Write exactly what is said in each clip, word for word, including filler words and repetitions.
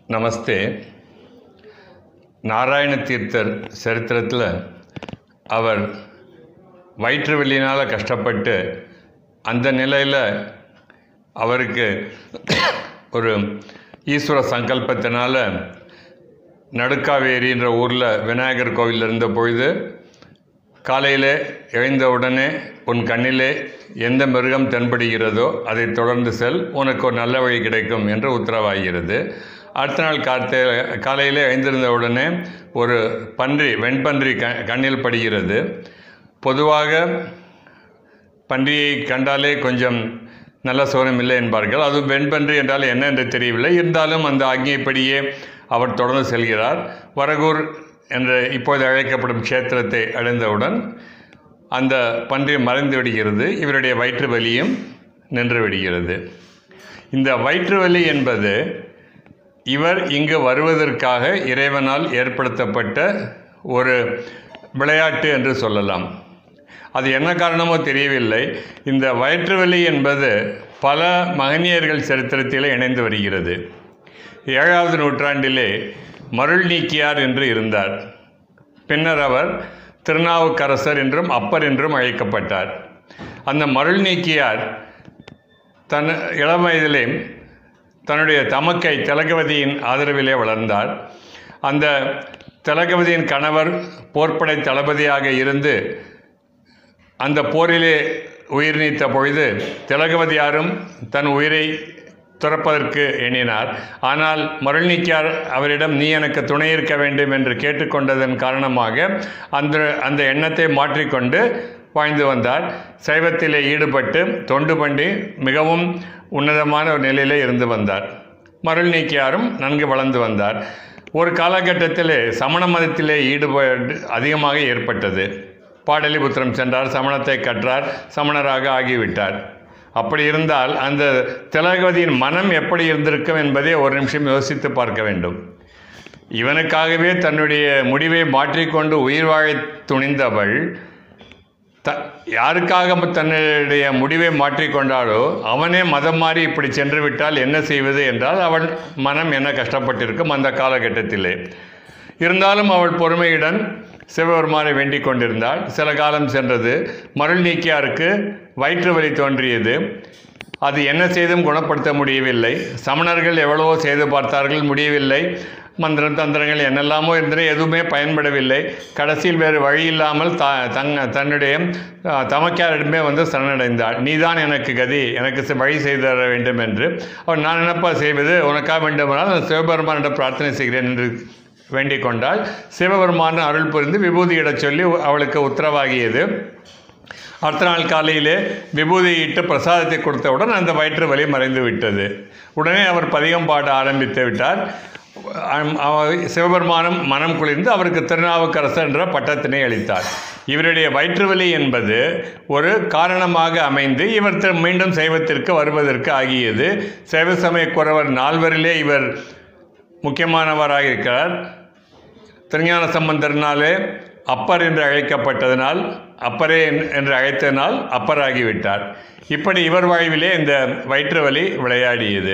நமஸ்தே. நாராயண தீர்த்தர் சரித்திரத்தில் அவர் வயிற்று வலியினால் கஷ்டப்பட்டு அந்த நிலையில் அவருக்கு ஒரு ஈஸ்வர சங்கல்பத்தினால நடுக்காவேரின்ற ஊரில் விநாயகர் கோவில் இருந்த பொழுது காலையில் எழுந்தவுடனே உன் கண்ணிலே எந்த மிருகம் தென்படுகிறதோ அதை தொடர்ந்து செல், உனக்கு ஒரு நல்ல வழி கிடைக்கும் என்று உத்தரவாகிறது. அடுத்த நாள் காத்த காலையில் எழுந்திருந்த உடனே ஒரு பன்றி வெண்பன்றி க கண்ணில் படுகிறது. பொதுவாக பன்றியை கண்டாலே கொஞ்சம் நல்ல சோனம் இல்லை என்பார்கள். அதுவும் வெண்பன்றி என்றால் என்ன என்று தெரியவில்லை. இருந்தாலும் அந்த ஆக்ஞைப்படியே அவர் தொடர்ந்து செல்கிறார். வரகூர் என்ற இப்போது அழைக்கப்படும் க்ஷேத்திரத்தை அடைந்தவுடன் அந்த பன்றி மறைந்து விடுகிறது. இவருடைய வயிற்று வலியும் நின்று விடுகிறது. இந்த வயிற்று வலி என்பது இவர் இங்கு வருவதற்காக இறைவனால் ஏற்படுத்தப்பட்ட ஒரு விளையாட்டு என்று சொல்லலாம். அது என்ன காரணமோ தெரியவில்லை. இந்த வயிற்று வலி என்பது பல மகனியர்கள் சரித்திரத்தில் இணைந்து வருகிறது. ஏழாவது நூற்றாண்டிலே மருள் நீக்கியார் என்று இருந்தார். பின்னர் அவர் திருநாவுக்கரசர் என்றும் அப்பர் என்றும் அழைக்கப்பட்டார். அந்த மருள் நீக்கியார் தன் இளம் வயதிலே தன்னுடைய தமக்கை திலகவதியின் ஆதரவிலே வளர்ந்தார். அந்த திலகவதியின் கணவர் போர்ப்படை தளபதியாக இருந்து அந்த போரிலே உயிர் நீத்த பொழுது திலகவதியாரும் தன் உயிரை துறப்பதற்கு எண்ணினார். ஆனால் மருள்நீக்கியார் அவரிடம் நீ எனக்கு துணை இருக்க வேண்டும் என்று கேட்டுக்கொண்டதன் காரணமாக அந்த அந்த எண்ணத்தை மாற்றிக்கொண்டு வாழ்ந்து வந்தார். சைவத்திலே ஈடுபட்டு தொண்டு பண்ணி மிகவும் உன்னதமான ஒரு நிலையிலே இருந்து வந்தார். மருள்நீக்கியாரும் நன்கு வளர்ந்து வந்தார். ஒரு காலகட்டத்திலே சமண மதத்திலே ஈடுபாடு அதிகமாக ஏற்பட்டது. பாடலிபுத்திரம் சென்றார், சமணத்தை கற்றார், சமணராக ஆகிவிட்டார். அப்படி இருந்தால் அந்த திலகவதியின் மனம் எப்படி இருந்திருக்கும் என்பதை ஒரு நிமிஷம் யோசித்து பார்க்க வேண்டும். இவனுக்காகவே தன்னுடைய முடிவை மாற்றிக்கொண்டு உயிர் வாழ துணிந்தவள் த யாருக்காக தன்னுடைய முடிவை மாற்றிக்கொண்டாலோ அவனே மதம் மாறி இப்படி சென்று விட்டால் என்ன செய்வது என்றால் அவள் மனம் என்ன கஷ்டப்பட்டிருக்கும் அந்த காலகட்டத்திலே. இருந்தாலும் அவள் பொறுமையுடன் சிவபெருமானை வேண்டிக் கொண்டிருந்தாள். சில காலம் சென்றது. மருள் நீக்கியாருக்கு வயிற்று வலி தோன்றியது. அது என்ன செய்தும் குணப்படுத்த முடியவில்லை. சமணர்கள் எவ்வளவோ செய்து பார்த்தார்கள், முடியவில்லை. மந்திரம் தந்திரங்கள் என்னெல்லாமோ இருந்தன, எதுவுமே பயன்படவில்லை. கடைசியில் வேறு வழி இல்லாமல் த தங்க தன்னுடைய தமக்கையாரிடமே வந்து சரணடைந்தாள். நீதான் எனக்கு கதி, எனக்கு வழி செய்து தர வேண்டும் என்று. அவன் நான் என்னப்பா செய்வது, உனக்காக வேண்டுமானால் நான் சிவபெருமானிடம் பிரார்த்தனை செய்கிறேன் என்று வேண்டிக் கொண்டால் சிவபெருமான அருள் புரிந்து விபூதியிடச் சொல்லி அவளுக்கு உத்தரவாகியது. அடுத்த நாள் காலையிலே விபூதியிட்டு பிரசாதத்தை கொடுத்தவுடன் அந்த வயிற்று வலி மறைந்து விட்டது. உடனே அவர் பதிகம் பாட ஆரம்பித்து விட்டார். சிவபெருமானம் மனம் குளிர்ந்து அவருக்கு திருநாவுக்கரசர் என்ற பட்டத்தினை அளித்தார். இவருடைய வயிற்று வலி என்பது ஒரு காரணமாக அமைந்து இவர் மீண்டும் சைவத்திற்கு வருவதற்கு ஆகியது. சைவ சமய குறவர் நால்வரிலே இவர் முக்கியமானவராக இருக்கிறார். திருஞான சம்பந்தர்னாலே அப்பர் என்று அழைக்கப்பட்டதனால், அப்பரே என்று அழைத்ததனால் அப்பராகிவிட்டார். இப்படி இவர் வாழ்விலே இந்த வயிற்று வலி விளையாடியது.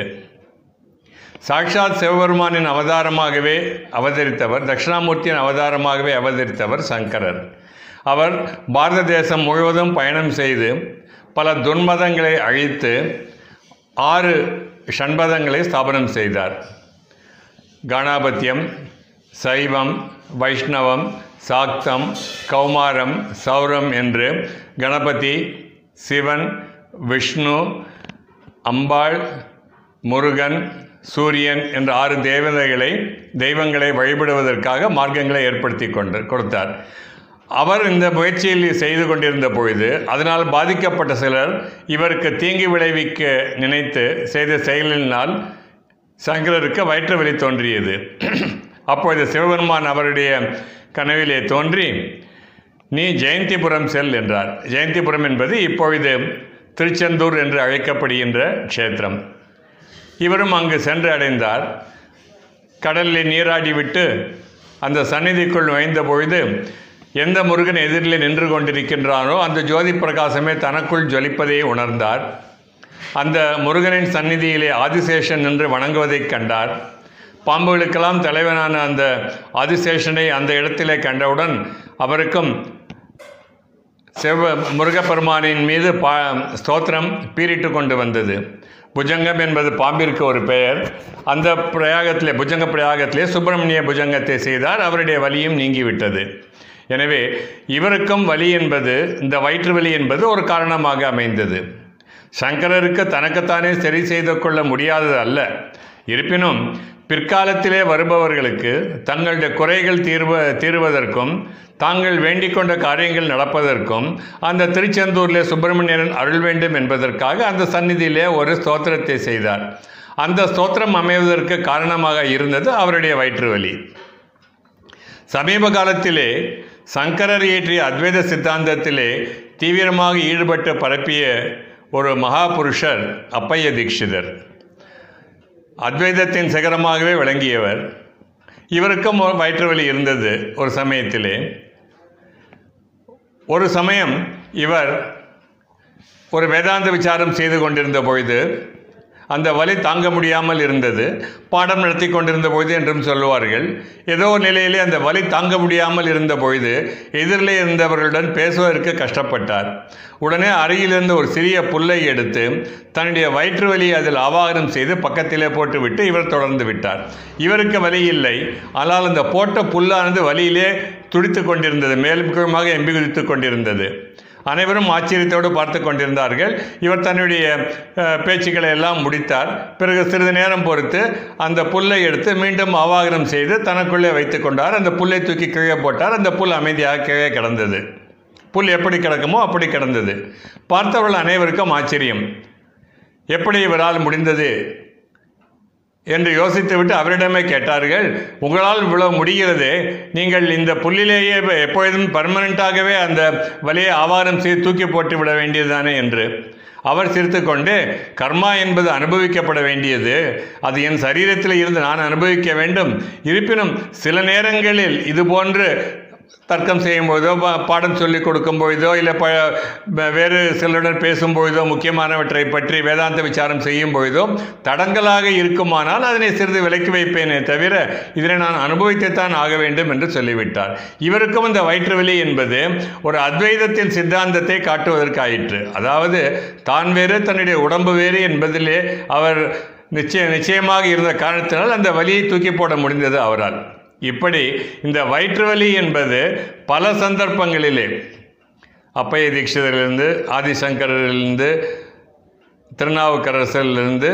சாக்ஷாத் சிவபெருமானின் அவதாரமாகவே அவதரித்தவர், தட்சிணாமூர்த்தியின் அவதாரமாகவே அவதரித்தவர் சங்கரர். அவர் பாரத தேசம் முழுவதும் பயணம் செய்து பல துன்மதங்களை அழித்து ஆறு ஷண்பதங்களை ஸ்தாபனம் செய்தார். கணாபத்தியம், சைவம், வைஷ்ணவம், சாக்தம், கௌமாரம், சௌரம் என்று கணபதி, சிவன், விஷ்ணு, அம்பாள், முருகன், சூரியன் என்ற ஆறு தேவதைகளை தெய்வங்களை வழிபடுவதற்காக மார்க்கங்களை ஏற்படுத்தி கொண்டு கொடுத்தார். அவர் இந்த முயற்சியில் செய்து கொண்டிருந்த பொழுது அதனால் பாதிக்கப்பட்ட சிலர் இவருக்கு தீங்கு விளைவிக்க நினைத்து செய்த செயலினால் சங்கரருக்கு வயிற்று வலி தோன்றியது. அப்பொழுது சிவபெருமான் அவருடைய கனவிலே தோன்றி நீ ஜெயந்திபுரம் செல் என்றார். ஜெயந்திபுரம் என்பது இப்பொழுது திருச்செந்தூர் என்று அழைக்கப்படுகின்ற க்ஷேத்திரம். இவரும் அங்கு சென்று அடைந்தார். கடலில் நீராடிவிட்டு அந்த சந்நிதிக்குள் நுழைந்த பொழுது எந்த முருகன் எதிரில் நின்று கொண்டிருக்கின்றானோ அந்த ஜோதி பிரகாசமே தனக்குள் ஜொலிப்பதை உணர்ந்தார். அந்த முருகனின் சந்நிதியிலே ஆதிசேஷன் நின்று வணங்குவதைக் கண்டார். பாம்புகளுக்கெல்லாம் தலைவனான அந்த ஆதிசேஷனை அந்த இடத்திலே கண்டவுடன் அவருக்கும் செவ்வ முருகப்பெருமானின் மீது பா ஸ்தோத்திரம் பீரிட்டு கொண்டு வந்தது. புஜங்கம் என்பது பாம்பிற்கு ஒரு பெயர். அந்த பிரயாகத்திலே புஜங்க பிரயாகத்திலே சுப்பிரமணிய புஜங்கத்தை செய்தார். அவருடைய வலியும் நீங்கிவிட்டது. எனவே இவருக்கும் வலி என்பது, இந்த வயிற்று வலி என்பது ஒரு காரணமாக அமைந்தது. சங்கரருக்கு தனக்குத்தானே சரி செய்து கொள்ள முடியாதது அல்ல. இருப்பினும் பிற்காலத்திலே வருபவர்களுக்கு தங்களுடைய குறைகள் தீர்வ தீர்வதற்கும் தாங்கள் வேண்டிக் கொண்ட காரியங்கள் நடப்பதற்கும் அந்த திருச்செந்தூரில் சுப்பிரமணியன் அருள் வேண்டும் என்பதற்காக அந்த சந்நிதியிலே ஒரு ஸ்தோத்திரத்தை செய்தார். அந்த ஸ்தோத்திரம் அமைவதற்கு காரணமாக இருந்தது அவருடைய வயிற்று வலி. சமீப காலத்திலே சங்கரர் இயற்றிய அத்வைத சித்தாந்தத்திலே தீவிரமாக ஈடுபட்டு பரப்பிய ஒரு மகாபுருஷர் அப்பைய தீட்சிதர். அத்வைதத்தின் சிகரமாகவே விளங்கியவர். இவருக்கும் வயிற்று வலி இருந்தது. ஒரு சமயத்திலே ஒரு சமயம் இவர் ஒரு வேதாந்த விசாரம் செய்து கொண்டிருந்த பொழுது அந்த வலி தாங்க முடியாமல் இருந்தது. பாடம் நடத்தி கொண்டிருந்த பொழுது என்றும் சொல்லுவார்கள். ஏதோ ஒரு நிலையிலே அந்த வலி தாங்க முடியாமல் இருந்த பொழுது எதிரிலே இருந்தவர்களுடன் பேசுவதற்கு கஷ்டப்பட்டார். உடனே அருகிலிருந்து ஒரு சிறிய புல்லை எடுத்து தன்னுடைய வயிற்று வலியை அதில் ஆவாகனம் செய்து பக்கத்திலே போட்டுவிட்டு இவர் தொடர்ந்து விட்டார். இவருக்கு வலி இல்லை. ஆனால் அந்த போட்ட புல்லானது வலியிலே துடித்து கொண்டிருந்தது, மேலும் கீழுமாக எம்பி குதித்து கொண்டிருந்தது. அனைவரும் ஆச்சரியத்தோடு பார்த்து கொண்டிருந்தார்கள். இவர் தன்னுடைய பேச்சுக்களை எல்லாம் முடித்தார். பிறகு சிறிது நேரம் பொறுத்து அந்த புல்லை எடுத்து மீண்டும் ஆவாகனம் செய்து தனக்குள்ளே வைத்து கொண்டார். அந்த புல்லை தூக்கி கீழே போட்டார். அந்த புல் அமைதியாக கீழே கிடந்தது. புல் எப்படி கிடக்குமோ அப்படி கிடந்தது. பார்த்தவர்கள் அனைவருக்கும் ஆச்சரியம். எப்படி இவரால் முடிந்தது என்று யோசித்துவிட்டு அவரிடமே கேட்டார்கள், உங்களால் இவ்வளவு முடிகிறதே, நீங்கள் இந்த புல்லிலேயே எப்பொழுதும் பர்மனண்ட்டாகவே அந்த வலியை ஆவாரம் செய்து தூக்கி போட்டு விட வேண்டியதுதானே என்று. அவர் சிரித்து கொண்டு, கர்மா என்பது அனுபவிக்கப்பட வேண்டியது, அது என் சரீரத்தில் இருந்து நான் அனுபவிக்க வேண்டும். இருப்பினும் சில நேரங்களில் இது போன்று தர்க்கம் செய்யும் பொழுதோ, பாடம் சொல்லிக் கொடுக்கும் பொழுதோ, இல்லை ப வேறு சிலருடன் பேசும்பொழுதோ, முக்கியமானவற்றை பற்றி வேதாந்த விசாரம் செய்யும் பொழுதோ தடங்கலாக இருக்குமானால் அதனை சிறிது விலக்கி வைப்பேனே தவிர இதனை நான் அனுபவித்துத்தான் ஆக வேண்டும் என்று சொல்லிவிட்டார். இவருக்கும் இந்த வயிற்று வலி என்பது ஒரு அத்வைதத்தின் சித்தாந்தத்தை காட்டுவதற்காயிற்று. அதாவது தான் வேறு தன்னுடைய உடம்பு வேறு என்பதிலே அவர் நிச்சய நிச்சயமாக இருந்த காரணத்தினால் அந்த வலியை தூக்கி போட முடிந்தது அவரால். இப்படி இந்த வயிற்று வலி என்பது பல சந்தர்ப்பங்களிலே அப்பைய தீட்சிதரிலிருந்து, ஆதிசங்கரிலிருந்து, திருநாவுக்கரசரிலிருந்து,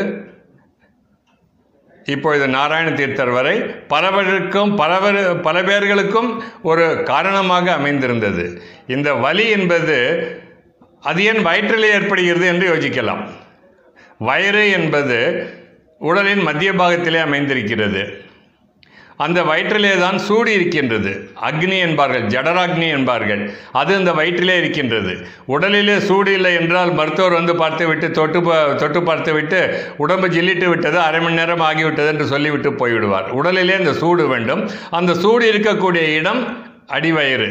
இப்பொழுது நாராயண தீர்த்தர் வரை பலவருக்கும் பலவர் பல பேர்களுக்கும் ஒரு காரணமாக அமைந்திருந்தது. இந்த வலி என்பது அது ஏன் வயிற்றிலே ஏற்படுகிறது என்று யோசிக்கலாம். வயிறு என்பது உடலின் மத்திய பாகத்திலே அமைந்திருக்கிறது. அந்த வயிற்றிலே தான் சூடு இருக்கின்றது. அக்னி என்பார்கள், ஜடராக்னி என்பார்கள். அது இந்த வயிற்றிலே இருக்கின்றது. உடலிலே சூடு இல்லை என்றால் மருத்துவர் வந்து பார்த்து விட்டு தொட்டு தொட்டு பார்த்து விட்டு உடம்பு ஜில்லிட்டு விட்டது, அரை மணி நேரம் ஆகிவிட்டது என்று சொல்லிவிட்டு போய்விடுவார். உடலிலே இந்த சூடு வேண்டும். அந்த சூடு இருக்கக்கூடிய இடம் அடிவயிறு.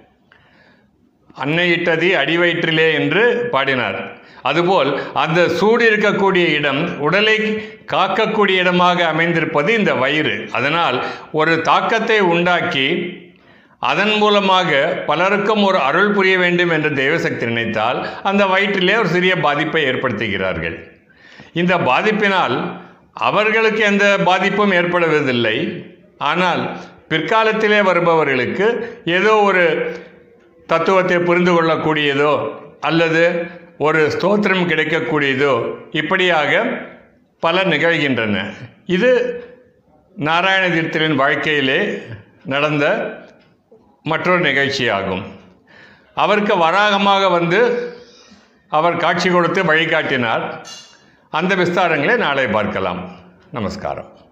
அன்னையிட்டதி அடிவயிற்றிலே என்று பாடினார். அதுபோல் அந்த சூடு இருக்கக்கூடிய இடம், உடலை காக்கக்கூடிய இடமாக அமைந்திருப்பது இந்த வயிறு. அதனால் ஒரு தாக்கத்தை உண்டாக்கி அதன் மூலமாக பலருக்கும் ஒரு அருள் புரிய வேண்டும் என்று தெய்வசக்தி நினைத்தால் அந்த வயிற்றிலே ஒரு சிறிய பாதிப்பை ஏற்படுத்துகிறார்கள். இந்த பாதிப்பினால் அவர்களுக்கு எந்த பாதிப்பும் ஏற்படுவதில்லை. ஆனால் பிற்காலத்திலே வருபவர்களுக்கு ஏதோ ஒரு தத்துவத்தை புரிந்து கொள்ளக்கூடியதோ அல்லது ஒரு ஸ்தோத்திரம் கிடைக்கக்கூடியதோ இப்படியாக பல நிகழ்கின்றன. இது நாராயண தீர்த்தரின் வாழ்க்கையிலே நடந்த மற்றொரு நிகழ்ச்சியாகும். அவருக்கு வராகமாக வந்து அவர் காட்சி கொடுத்து வழிகாட்டினார். அந்த விஸ்தாரங்களை நாளை பார்க்கலாம். நமஸ்காரம்.